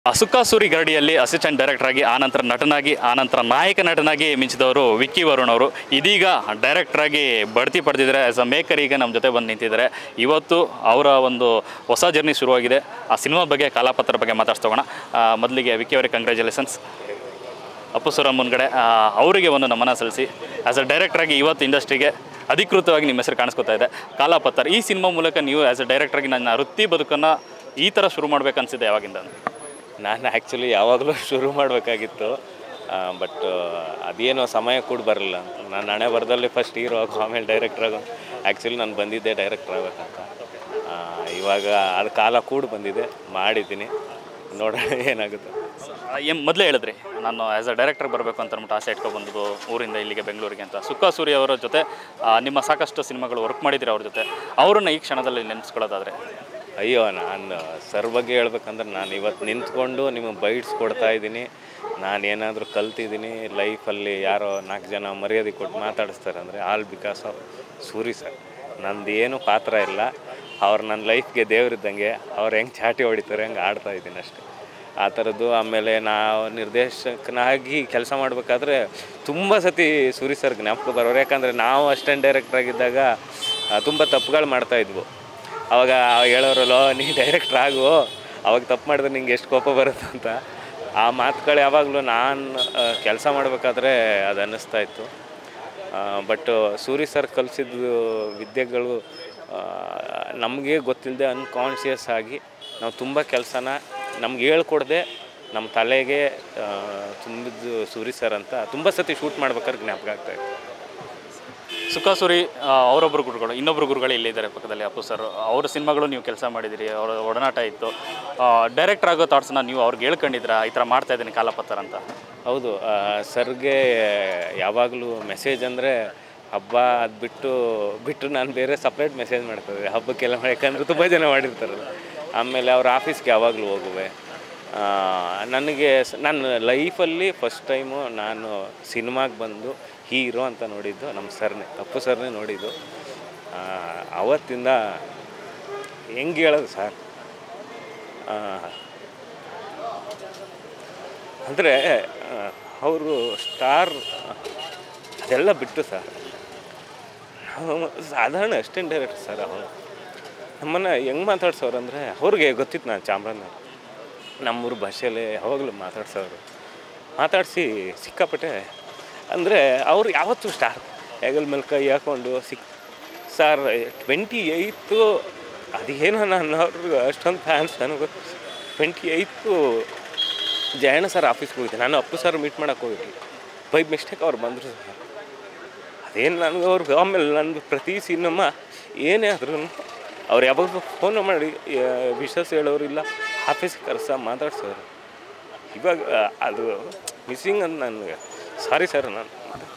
ಸುಖಾಸುರಿ ಗರಡಿಯಲ್ಲಿ assistant director ಆಗಿ ಆನಂತರ ನಟನಾಗಿ ಆನಂತರ ನಾಯಕ ನಟನಾಗಿ ಮಿಂಚಿದವರು ವಿಕ್ಕಿ ವರುಣ್ ಅವರು ಇದೀಗ ಡೈರೆಕ್ಟರ್ ಆಗಿ ಬಡ್ತಿ ಪಡೆದಿದ್ದಾರೆ. ಆಸ್ ಅ ಮೇಕರ್ ಈಗ ನಮ್ಮ ಜೊತೆ ಬಂದು ನಿಂತಿದ್ದಾರೆ. ಇವತ್ತು ಅವರ ಒಂದು ಹೊಸ ಜರ್ನಿ ಶುರುವಾಗಿದೆ. ಆ ಸಿನಿಮಾ ಬಗ್ಗೆ ಕಾಲಾಪತ್ರ ಬಗ್ಗೆ ಮಾತಾಡ್ಸೋಣ. ಮೊದಲಿಗೆ ವಿಕ್ಕಿ ಅವರಿಗೆ ಕಂಗ್ರ್ಯಾಚುಲೇಷನ್ಸ್. ಅಪ್ಪು ಸರ ಮುನ್ಗಡೆ ಅವರಿಗೆ ಒಂದು ನಮನ ಸಲ್ಲಿಸಿ ಆ್ಯಸ್ ಅ ಡೈರೆಕ್ಟರ್ ಆಗಿ ಇವತ್ತು ಇಂಡಸ್ಟ್ರಿಗೆ ಅಧಿಕೃತವಾಗಿ ನಿಮ್ಮ ಹೆಸರು ಕಾಣಿಸ್ಕೊತಾ ಇದೆ. ಕಾಲಾಪತ್ರ ಈ ಸಿನಿಮಾ ಮೂಲಕ ನೀವು ಆ್ಯಸ್ ಅ ಡೈರೆಕ್ಟರ್ ಆಗಿ ನನ್ನ ವೃತ್ತಿ ಬದುಕನ್ನು ಈ ಥರ ಶುರು ಮಾಡಬೇಕನ್ಸಿದೆ ಯಾವಾಗಿಂದ? ನಾನು ಆ್ಯಕ್ಚುಲಿ ಯಾವಾಗಲೂ ಶುರು ಮಾಡಬೇಕಾಗಿತ್ತು, ಬಟ್ ಅದೇನೋ ಸಮಯ ಕೂಡ ಬರಲಿಲ್ಲ ಅಂತ. ನಾನು ಹಣೆ ಬರದಲ್ಲಿ ಫಸ್ಟ್ ಹೀರೋ ಆಗೋ ಆಮೇಲೆ ಡೈರೆಕ್ಟ್ರ್ ಆಗೋ. ಆ್ಯಕ್ಚುಲಿ ನಾನು ಬಂದಿದ್ದೆ ಡೈರೆಕ್ಟ್ರ್ ಆಗಬೇಕಂತ. ಇವಾಗ ಅದು ಕಾಲ ಕೂಡ ಬಂದಿದೆ, ಮಾಡಿದ್ದೀನಿ, ನೋಡೋಣ ಏನಾಗುತ್ತೆ. ಮೊದಲೇ ಹೇಳಿದ್ರಿ ನಾನು ಆ್ಯಸ್ ಅ ಡೈರೆಕ್ಟರ್ ಬರಬೇಕು ಅಂತ ಅಂದ್ಬಿಟ್ಟು ಆಸೆ ಇಟ್ಕೊಬಂದು ಊರಿಂದ ಇಲ್ಲಿಗೆ ಬೆಂಗಳೂರಿಗೆ ಅಂತ. ಸುಖಾಸುರಿ ಅವರ ಜೊತೆ ನಿಮ್ಮ ಸಾಕಷ್ಟು ಸಿನಿಮಾಗಳು ವರ್ಕ್ ಮಾಡಿದ್ದೀರಿ ಅವ್ರ ಜೊತೆ. ಅವರನ್ನು ಈ ಕ್ಷಣದಲ್ಲಿ ನೆನೆಸ್ಕೊಳ್ಳೋದಾದರೆ? ಅಯ್ಯೋ, ನಾನು ಸರ್ ಬಗ್ಗೆ ಹೇಳ್ಬೇಕಂದ್ರೆ ನಾನು ಇವತ್ತು ನಿಂತ್ಕೊಂಡು ನಿಮಗೆ ಬೈಟ್ಸ್ ಕೊಡ್ತಾಯಿದ್ದೀನಿ. ನಾನೇನಾದರೂ ಕಲ್ತಿದ್ದೀನಿ ಲೈಫಲ್ಲಿ, ಯಾರೋ 4 ಜನ ಮರ್ಯಾದೆ ಕೊಟ್ಟು ಮಾತಾಡಿಸ್ತಾರೆ ಅಂದರೆ all because of Suri sir. ನಂದು ಏನು ಪಾತ್ರ ಇಲ್ಲ, ಅವ್ರು ನನ್ನ ಲೈಫ್ಗೆ ದೇವರಿದ್ದಂಗೆ. ಅವ್ರು ಹೆಂಗೆ ಚಾಟಿ ಹೊಡಿತಾರೆ ಹಂಗೆ ಆಡ್ತಾಯಿದ್ದೀನಿ ಅಷ್ಟೇ, ಆ ಥರದ್ದು. ಆಮೇಲೆ ನಾವು ನಿರ್ದೇಶಕನಾಗಿ ಕೆಲಸ ಮಾಡಬೇಕಾದ್ರೆ ತುಂಬ ಸತಿ ಸೂರಿ ಸರ್ ಜ್ಞಾಪಕ ಬರೋರು. ಯಾಕಂದರೆ ನಾವು ಅಸಿಸ್ಟೆಂಟ್ ಡೈರೆಕ್ಟರ್ ಆಗಿದ್ದಾಗ ತುಂಬ ತಪ್ಪುಗಳು ಮಾಡ್ತಾಯಿದ್ವು. ಅವಾಗ ಹೇಳೋರಲ್ಲೋ ನೀ ಡೈರೆಕ್ಟ್ರ್ ಆಗು, ಅವಾಗ ತಪ್ಪು ಮಾಡಿದ್ರೆ ನಿಂಗೆ ಎಷ್ಟು ಕೋಪ ಬರುತ್ತೆ ಅಂತ. ಆ ಮಾತುಗಳು ಯಾವಾಗಲೂ ನಾನು ಕೆಲಸ ಮಾಡಬೇಕಾದ್ರೆ ಅದು ಅನ್ನಿಸ್ತಾ ಇತ್ತು. ಬಟ್ ಸೂರಿ ಸರ್ ಕಲಿಸಿದ್ದು ವಿದ್ಯೆಗಳು ನಮಗೆ ಗೊತ್ತಿಲ್ಲದೆ ಅನ್ಕಾನ್ಷಿಯಸ್ ಆಗಿ ನಾವು ತುಂಬ ಕೆಲಸನ ನಮ್ಗೆ ಹೇಳ್ಕೊಡ್ದೆ ನಮ್ಮ ತಲೆಗೆ ತುಂಬಿದ್ದು ಸೂರಿ ಸರ್ ಅಂತ ತುಂಬ ಸತಿ ಶೂಟ್ ಮಾಡ್ಬೇಕಾದ್ರೆ ಜ್ಞಾಪಕ ಆಗ್ತಾಯಿತ್ತು. ಸುಖಾಸುರಿ ಅವರೊಬ್ಬರು ಗುರುಗಳು, ಇನ್ನೊಬ್ಬರು ಗುರುಗಳು ಇಲ್ಲಿದ್ದಾರೆ ಪಕ್ಕದಲ್ಲಿ, ಅಪ್ಪು ಸರ್. ಅವ್ರ ಸಿನಿಮಾಗಳು ನೀವು ಕೆಲಸ ಮಾಡಿದಿರಿ, ಅವರ ಒಡನಾಟ ಇತ್ತು. ಡೈರೆಕ್ಟರ್ ಆಗೋ ಥಾಟ್ಸ್ನ ನೀವು ಅವ್ರಿಗೆ ಹೇಳ್ಕೊಂಡಿದ್ರ ಈ ಥರ ಮಾಡ್ತಾಯಿದ್ದೀನಿ ಕಾಲಾಪತ್ರ ಅಂತ? ಹೌದು, ಸರ್ಗೆ ಯಾವಾಗಲೂ ಮೆಸೇಜ್ ಅಂದರೆ ಹಬ್ಬ ಅದು ಬಿಟ್ಟು ನಾನು ಬೇರೆ ಸಪ್ರೇಟ್ ಮೆಸೇಜ್ ಮಾಡ್ತಿದ್ದೆ ಹಬ್ಬಕ್ಕೆಲ್ಲ. ಯಾಕಂದರೆ ತುಂಬ ಜನ ಮಾಡಿರ್ತಾರಲ್ಲ. ಆಮೇಲೆ ಅವ್ರ ಆಫೀಸ್ಗೆ ಯಾವಾಗಲೂ ಹೋಗುವೆ. ನನಗೆ ನನ್ನ ಲೈಫಲ್ಲಿ ಫಸ್ಟ್ ಟೈಮು ನಾನು ಸಿನಿಮಾಗೆ ಬಂದು ಹೀರೋ ಅಂತ ನೋಡಿದ್ದು ನಮ್ಮ ಸರ್ನೇ, ಅಪ್ಪು ಸರ್ನೇ ನೋಡಿದ್ದು. ಆವತ್ತಿಂದ ಹೆಂಗೆ ಹೇಳೋದು ಸರ್, ಅಂದರೆ ಅವರು ಸ್ಟಾರ್ ಅದೆಲ್ಲ ಬಿಟ್ಟು ಸರ್, ಸಾಧಾರಣ ಅಸಿಸ್ಟೆಂಟ್ ಡೈರೆಕ್ಟರ್ ಸರ್. ಅವರು ನಮ್ಮನ್ನು ಹೆಂಗೆ ಮಾತಾಡ್ಸೋರು ಅಂದರೆ, ಅವ್ರಿಗೆ ಗೊತ್ತಿತ್ತು ನಾನು ಚಾಮರಾಜನಗರ, ನಮ್ಮೂರು ಭಾಷೆಯಲ್ಲೇ ಯಾವಾಗಲೂ ಮಾತಾಡಿಸಿ ಸಿಕ್ಕಾಪಟ್ಟೆ. ಅಂದರೆ ಅವ್ರು ಯಾವತ್ತೂ ಸ್ಟಾರ್ ಹೆಗಲ ಮೇಲೆ ಕೈ ಹಾಕ್ಕೊಂಡು ಸರ್ 28 ಅದೇನೋ ನಾನು ಅವ್ರಿಗೆ ಅಷ್ಟೊಂದು ಫ್ಯಾನ್ಸ್ ನನಗೆ. 28 ಜಯಣ್ಣ ಸರ್ ಆಫೀಸ್ಗೆ ಹೋಗಿದ್ದೆ ನಾನು. ಅಪ್ಪು ಸರ್ ಮೀಟ್ ಮಾಡೋಕ್ಕೆ ಹೋಗಿದ್ವಿ, ಬೈ ಮಿಸ್ಟೇಕ್ ಅವ್ರು ಬಂದರು ಸರ್. ಅದೇನು ನನಗೆ ಅವ್ರಿಗೆ ಆಮೇಲೆ ನನ್ನ ಪ್ರತಿ ಸಿನಿಮಾ ಏನೇ ಆದ್ರೂ ಅವ್ರು ಯಾವಾಗಲೂ ಫೋನ್ ಮಾಡಿ ವಿಶ್ವಾಸ ಹೇಳೋರು, ಇಲ್ಲ ಆಫೀಸ್ಗೆ ಮಾತಾಡ್ಸೋರು. ಇವಾಗ ಅದು ಮಿಸ್ಸಿಂಗ್ ಅಂತ ನನಗೆ. ಸಾರಿ ಸರ್, ನಾನು